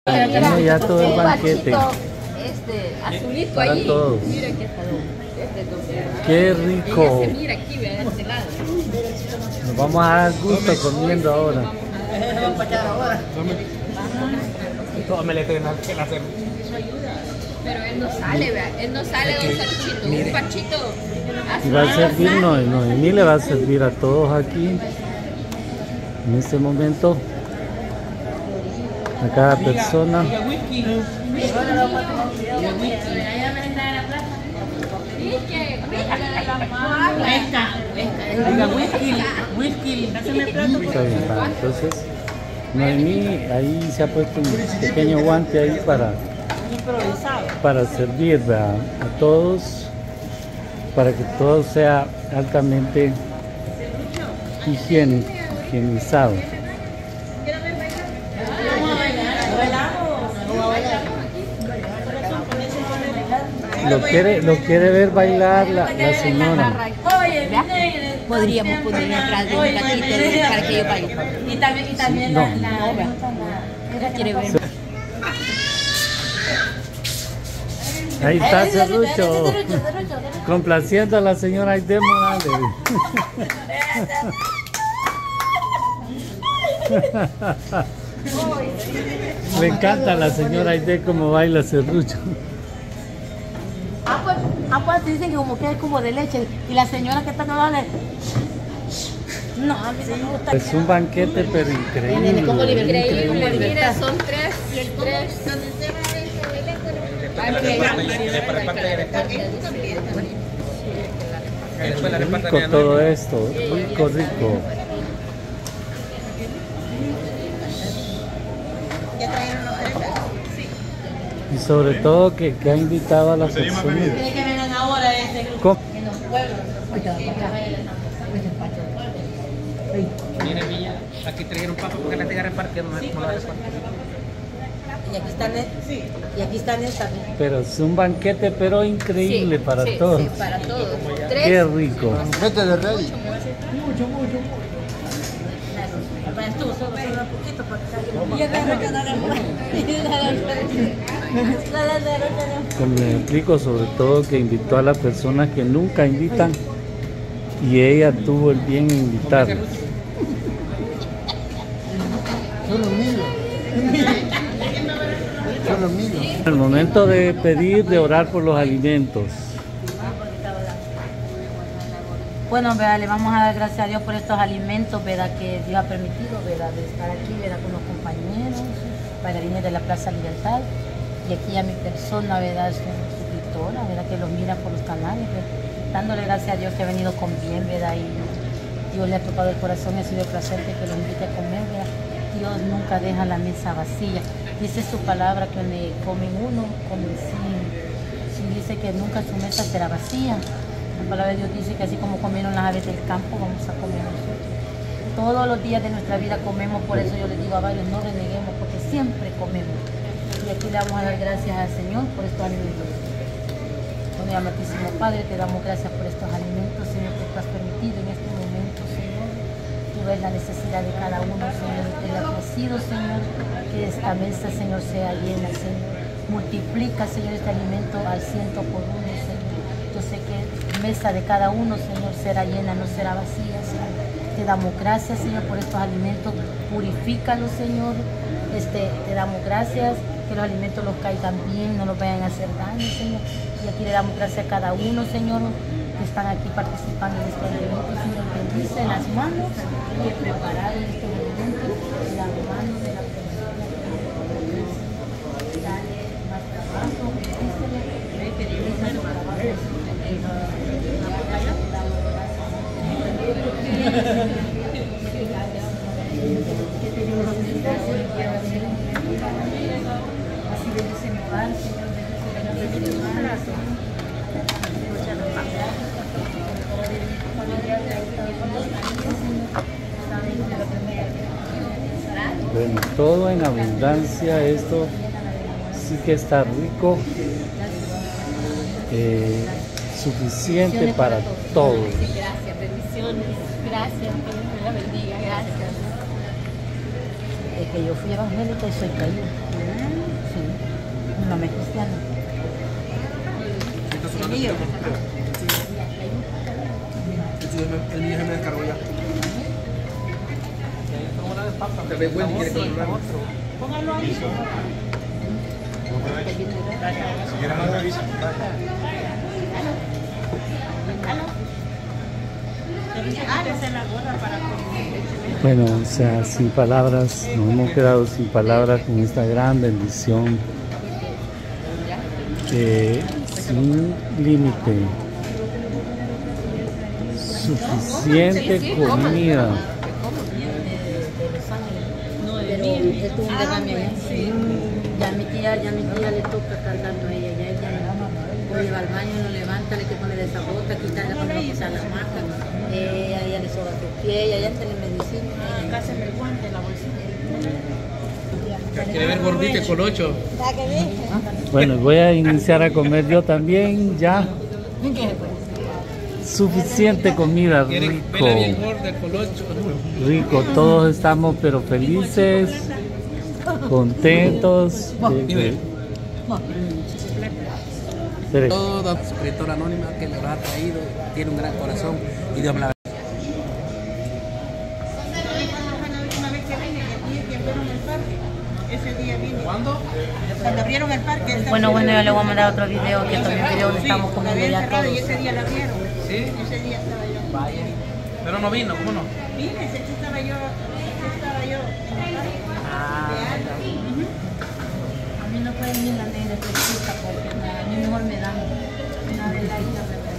Tiene ya todo el banquete azulito para allí. todos. Mira que ¡Qué rico! se mira aquí, ¿verdad? De este lado. Nos vamos a dar gusto comiendo ahora. Pero él no sale, ¿verdad? Él no sale de un sanchito, un parchito. Y va a servir, Noemí le va a servir a todos aquí en este momento, a cada persona. Está bien, va. Entonces Noemí ahí se ha puesto un pequeño guante ahí para servir a todos, para que todo sea altamente higienizado. Lo quiere ver bailar la señora. Podríamos poner atrás de un gatito para que yo baile. Y también No. Ella quiere ver. Ahí está Serrucho, complaciendo a la señora Aide Morales. Le encanta a la señora Aide como baila Serrucho. Pues dicen que como que es como de leche y la señora que está no vale. No, a mí no me gusta. Es un banquete pero increíble. Increíble, mira, son tres y el tres. Rico todo esto, rico. Y sobre todo que ha invitado a las personas. Tiene que vengan ahora este grupo. ¿Cómo? En los pueblos. Mire, Villa, aquí trajeron papas porque las tenga repartiendo. Y aquí están estas. Pero es un banquete pero increíble para todos. Sí, para todos. Qué rico. Banquete de rey. Estuvo solo un poquito Como les explico, sobre todo que invitó a las personas que nunca invitan y ella tuvo el bien en invitarlos. Son los míos. Son los míos. El momento de pedir, de orar por los alimentos. Bueno, ¿verdad? Le vamos a dar gracias a Dios por estos alimentos, ¿verdad? Que Dios ha permitido, ¿verdad? De estar aquí, ¿verdad? Con los compañeros, bailarines de la Plaza Libertad. Y aquí a mi persona, ¿verdad? Su suscriptora, ¿verdad? Que los mira por los canales, ¿verdad? Dándole gracias a Dios que ha venido con bien, ¿verdad? Y Dios le ha tocado el corazón y ha sido placente que los invite a comer, ¿verdad? Dios nunca deja la mesa vacía. Dice su palabra que donde comen uno, comen 100. Sí, dice que nunca su mesa será vacía. La palabra de Dios dice que así como comieron las aves del campo, vamos a comer nosotros. Todos los días de nuestra vida comemos, por eso yo les digo a varios, no reneguemos, porque siempre comemos. Y aquí le vamos a dar gracias al Señor por estos alimentos. Bueno, amantísimo Padre, te damos gracias por estos alimentos, Señor, que tú has permitido en este momento, Señor. Tú ves la necesidad de cada uno, Señor, y te le ha ofrecido, Señor, que esta mesa, Señor, sea llena, Señor. Multiplica, Señor, este alimento al 100 por 1, Señor. Yo sé que la mesa de cada uno, Señor, será llena, no será vacía, Señor. Te damos gracias, Señor, por estos alimentos. Purifícalos, Señor. Te damos gracias, que los alimentos los caigan bien, no los vayan a hacer daño, Señor. Y aquí le damos gracias a cada uno, Señor, que están aquí participando en este alimento, Señor. Bendice las manos que prepararon estos alimentos, las manos de la persona. Dale más trabajo, bendícele, bendice su trabajo. Así bendice mi hogar, Señor, bendice mi hogar, Bueno, todo en abundancia, esto sí que está rico, suficiente para todos. Gracias, bendiciones. Gracias, que Dios me la bendiga. Gracias. Es que yo fui evangélica y soy caída. Ya no. El mío se me descargó ya. Tal vez Wendy quiere controlar. Póngalo ahí. Si quieren más avisa. Bueno, o sea, sin palabras, nos hemos quedado sin palabras con esta gran bendición, sin límite, suficiente comida. Pero él tuvo un derrame allá. Ya a mi tía le toca cargando a ella, ya ella no lleva al baño, no levanta, le hay que ponerle esa bota, quitarle cuando va a pasar la marca, ella le soba su pie, ella ya tiene medicina. Acá se me guante la bolsita. Quiere ver gordita el colocho. Bueno, voy a iniciar a comer yo también, ya. Suficiente comida, Quiere rico, verla bien gorda el colocho. rico, todos estamos pero felices, contentos. Espere. Toda suscriptora anónima que le ha traído, tiene un gran corazón y Dios me la ¿Cuándo? Cuando abrieron el parque. Bueno, yo le voy a mandar otro video, que también video donde estamos comiendo ya todos. Y ese día la vieron. ¿Sí? Ese día estaba yo. Vaya. Pero no vino, ¿cómo no? Vine, ese que estaba yo en el parque. A mí no pueden ir la negra fresquita porque a mí mejor me dan una de las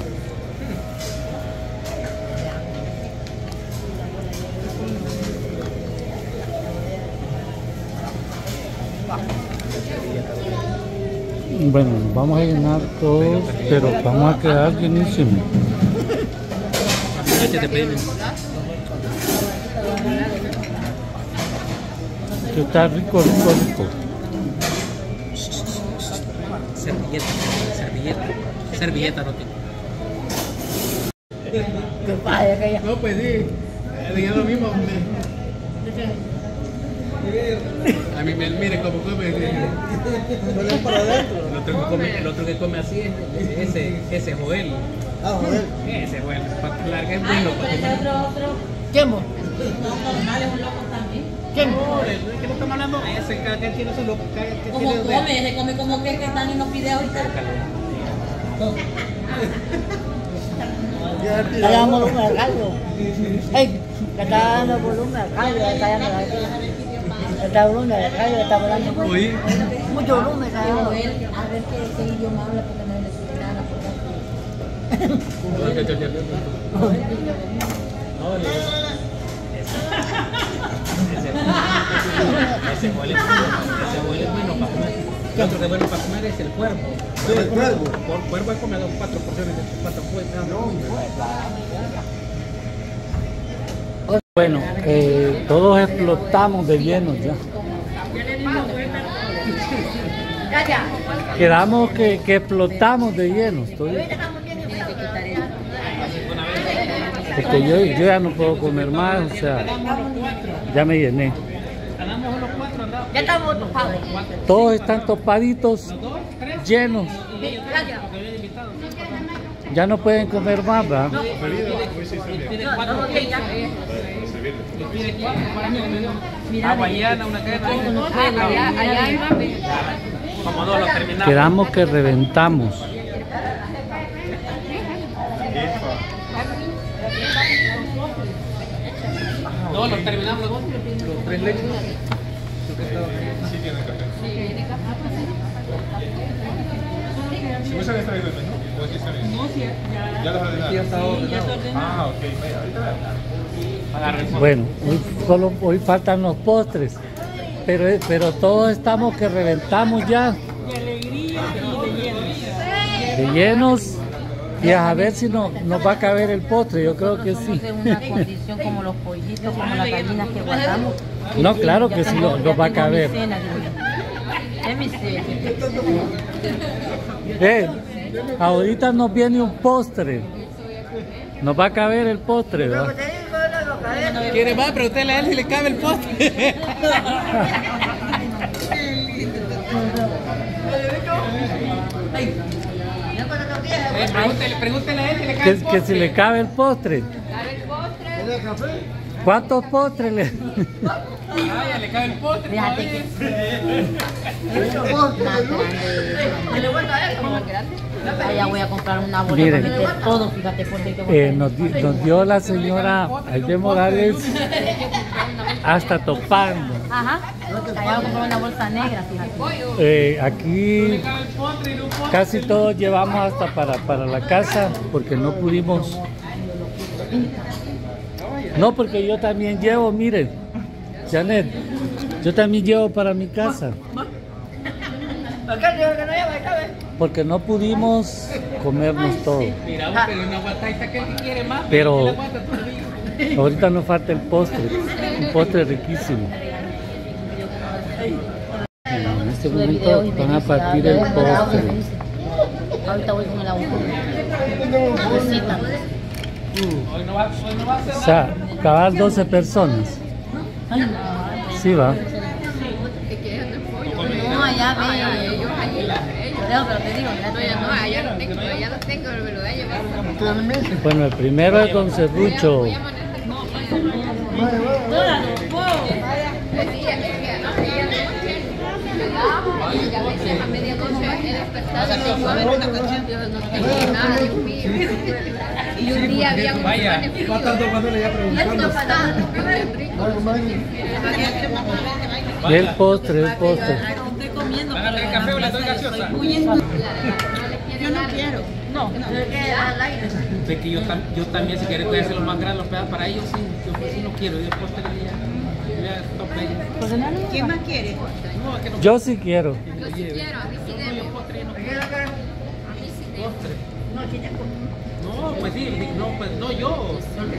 Bueno, nos vamos a llenar todos, pero vamos a quedar llenísimos. Leche de premio. Que está rico, rico, rico. Servilleta no tengo. que vaya que ya. No, pues sí. Diga lo mismo. A mí me mire cómo come. El otro que come así es ese Joel. Ah, joder. Ese Joel. Larga es bueno. ¿Quién vos? ¿Quién? No, ¿de qué lo estamos hablando? Ese cada quien tiene su loco. ¿Cómo come? Se come como que están en los videos ahorita. Le damos volumen al caldo. ¡Ey! Le está dando volumen al caldo, le está dando le está volumen al caldo, le está volando mucho volumen. Está dando. A ver qué idioma habla porque no le sube nada por Ese Joel es bueno para comer. El otro que es bueno para comer es el cuervo. Sí, el cuervo. Por cuervo es comer 4 porciones de 4 pollos. Bueno, todos explotamos de llenos ya. Quedamos que explotamos de llenos. Porque yo ya no puedo comer más, o sea, ya me llené. Ya estamos topados. Todos están topaditos, llenos. Ya no pueden comer más, ¿verdad? Hawaiana, una cadena. Allá hay más. Como dos lo terminamos. Quedamos que reventamos. No, los terminamos los 3 leches. Sí tiene café. Si usan esta vez, ¿no? ¿O aquí está bien? No, sí, ya los ordenaron. Ya está ordenado. Ah, ok. Ahorita Bueno, hoy faltan los postres, pero todos estamos que reventamos ya. De alegría y de llenos. De llenos, y a ver si nos va a caber el postre, yo creo que sí. Es una condición como los pollitos, como las gallinas que guardamos. No, claro que sí nos va a caber. Es mi cena. Ahorita nos viene un postre. Nos va a caber el postre, ¿verdad? ¿Quiere más? Pregúntale a él si le cabe el postre. Pregúntele a él si le cae el postre. Que si le cabe el postre. ¿Tiene café? ¿Cuántos postres le? Vaya, le cabe el postre. Fíjate que allá voy a comprar una bola Miren. para meter todo, fíjate, porque que Nos dio la señora Aide Morales hasta topando. Ajá, allá voy a comprar una bolsa negra, fíjate. Aquí casi todos llevamos hasta para la casa porque no pudimos. No, porque yo también llevo, miren, Janet, yo también llevo para mi casa. Porque no pudimos comernos todo. Mira, pero una guataita que él quiere más. Pero la guata todavía. ahorita nos falta el postre, un postre riquísimo. En este momento van a partir el postre. Ahorita voy con el agua. Hoy no va a ser. O sea, cabal 12 personas. Ay, no. Sí, va. No, allá ve. Pero te digo, allá lo tengo, me lo voy a llevar. Bueno, el primero es Don Serrucho. Y a veces a medianoche he despertado y no tengo nada, Dios mío. Y un día había un Vaya, ¿Cuándo le ya preguntando? El postre, el postre. estoy comiendo. ¿Van a tener café o la doy gaseosa? Yo no quiero. No, Sé que yo también, si quieres, voy a hacer los más grandes, los pedazos para ellos. Sí, yo sí no quiero. Yo después te ya topé. ¿Quién más quiere? No, es que no Yo sí quiero. Yo sí quiero, a mí sí debo. A mí sí debo. No, pues sí, no, pues no yo.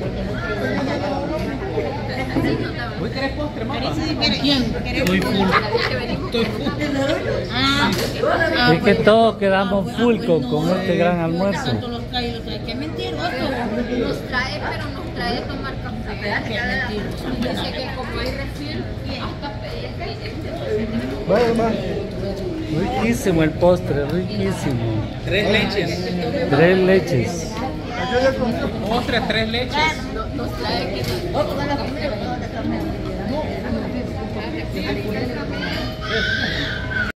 ¿Hoy querés postre, mamá? ¿quién? Estoy full. Estoy full. Es que todos quedamos full con este gran almuerzo. Qué mentiroso. Nos trae, pero nos trae a tomar café. Dice que como hay refil, hasta pedir. Vaya, ma. Riquísimo el postre, riquísimo. 3 leches. 3 leches. Postre, 3 leches. Nos trae que